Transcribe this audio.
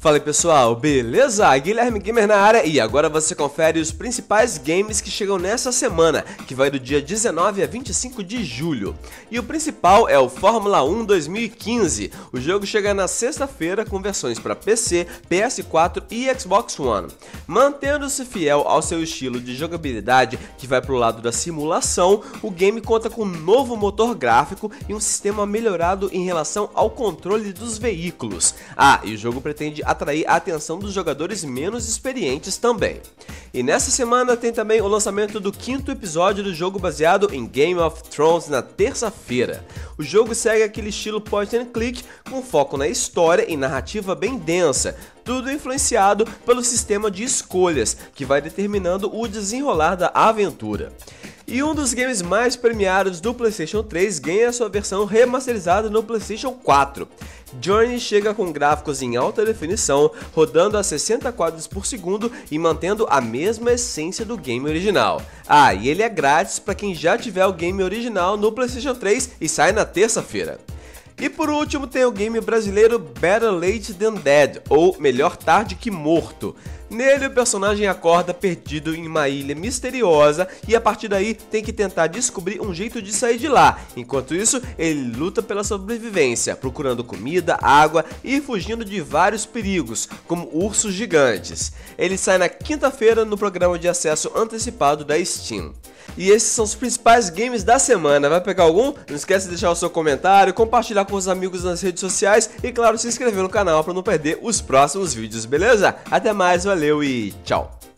Fala aí pessoal, beleza? Guilherme Gamer na área e agora você confere os principais games que chegam nessa semana, que vai do dia 19 a 25 de julho. E o principal é o Fórmula 1 2015. O jogo chega na sexta-feira com versões para PC, PS4 e Xbox One. Mantendo-se fiel ao seu estilo de jogabilidade que vai pro lado da simulação, o game conta com um novo motor gráfico e um sistema melhorado em relação ao controle dos veículos. E o jogo pretende atrair a atenção dos jogadores menos experientes também. E nessa semana tem também o lançamento do 5º episódio do jogo baseado em Game of Thrones na terça-feira. O jogo segue aquele estilo point and click com foco na história e narrativa bem densa, tudo influenciado pelo sistema de escolhas que vai determinando o desenrolar da aventura. E um dos games mais premiados do PlayStation 3 ganha sua versão remasterizada no PlayStation 4. Journey chega com gráficos em alta definição, rodando a 60 quadros por segundo e mantendo a mesma essência do game original. E ele é grátis para quem já tiver o game original no PlayStation 3 e sai na terça-feira. E por último tem o game brasileiro Better Late Than Dead, ou Melhor Tarde Que Morto. Nele o personagem acorda perdido em uma ilha misteriosa e a partir daí tem que tentar descobrir um jeito de sair de lá. Enquanto isso, ele luta pela sobrevivência, procurando comida, água e fugindo de vários perigos, como ursos gigantes. Ele sai na quinta-feira no programa de acesso antecipado da Steam. E esses são os principais games da semana. Vai pegar algum? Não esquece de deixar o seu comentário, compartilhar com os amigos nas redes sociais e claro, se inscrever no canal para não perder os próximos vídeos, beleza? Até mais, valeu e tchau!